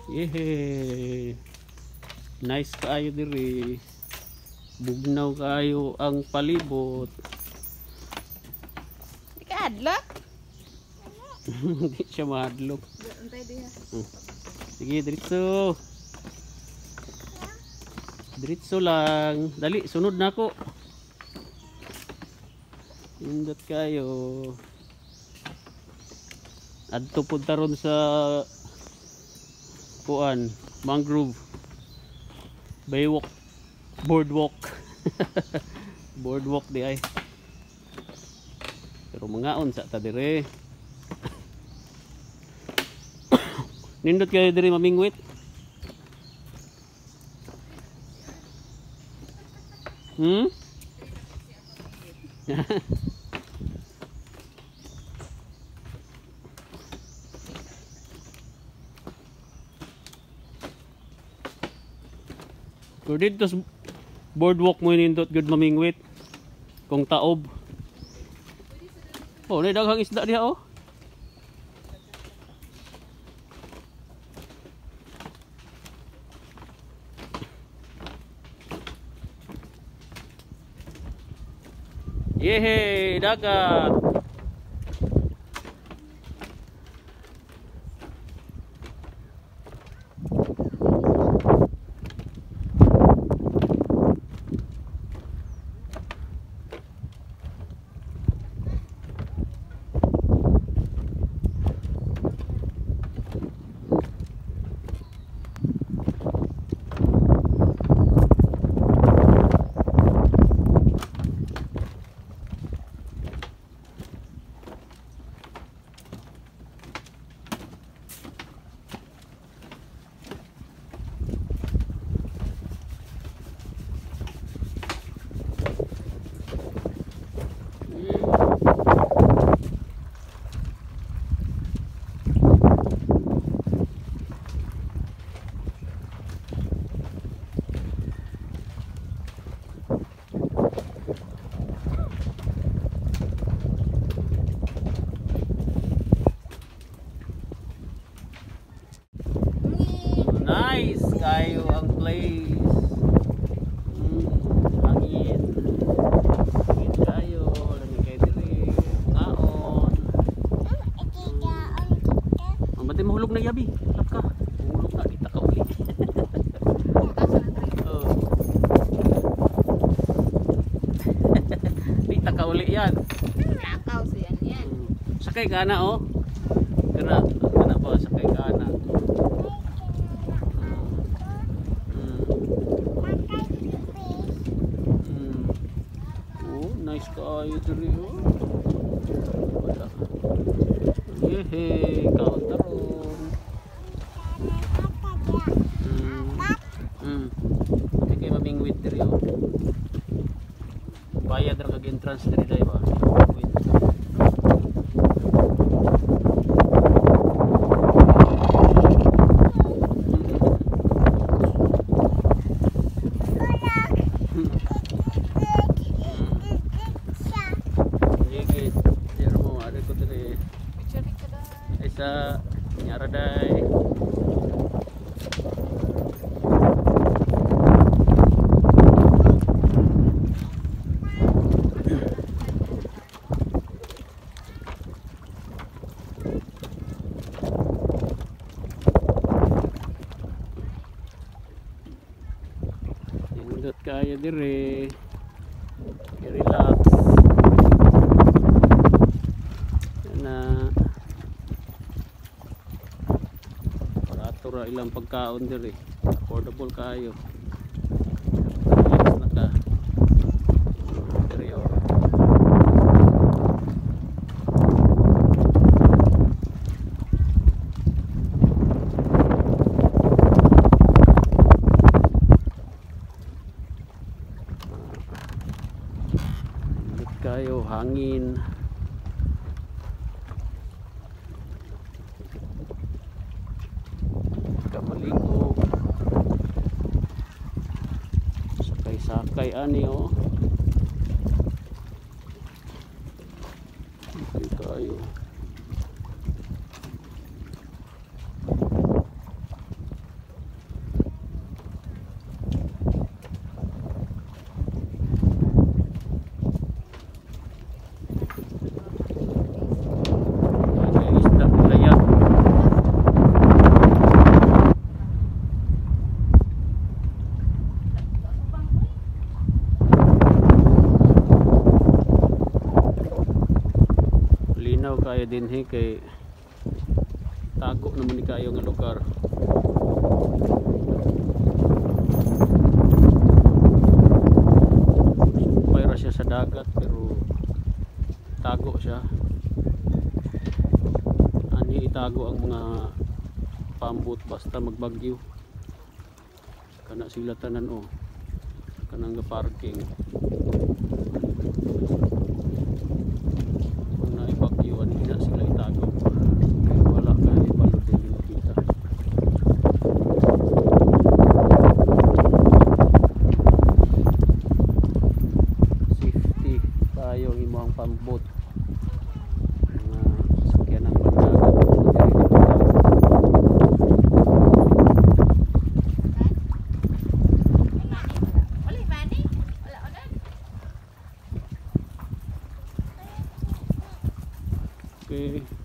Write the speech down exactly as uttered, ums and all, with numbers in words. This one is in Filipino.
Yehey! Nice kaayo diri. Bugnaw kaayo ang palibot. Di ka adlok? Hindi siya mahadlok. Antay diha. Sige, diretso. Diretso lang. Dali, sunod na ako. Indot kayo. Adto punta ron sa kuan, Mangrove. Baywalk. Boardwalk. Boardwalk di ay. Pero mangaon sa ta dire. Nindot kayo dire mamingwit. Hmm? Kung dito boardwalk mo nindot good mamingwit kung taob. Oh, may daghang isda diha oh. Yehey, dagat. Nice kayo ang place. Hmm, hangin. Hangin kayo. Lamig kayo diri. Ngaon. Ang ba't mahulog na yabi? Tap ka. Mahulog na. Kita ka uli. Oh. Kita ka uli yan. Lakaw siya yan. Sakay ka na oh. Kana, kana ba? Sakay ka na. Nice kayo diri oh. Wala. Yehey, kaon taron. Hmm. Hmm. Hindi kayo mamingwit diri oh. Bayad ra kag entrance diri dai ba? Wait. Sa nyaraday indot kayo dire i-relax na tura ilang pagkaon diri affordable kayo relax na ka diri oh. Indot kayo hangin. Maligo sakay-sakay ani oh. Hindi kayo. Paminaw kayo din he kay tago naman ni kayo nga lugar. Sumpay ra siya sa dagat pero tago siya. Ani itago ang mga pambot basta magbagyo. Kana sila tanan o. Kanang parking. Kung naibagyuan na sila itago. Kaya wala kayo balod din nakita. Safety tayo ang imong pambot. Mga sakyan ng pandagat. Okay.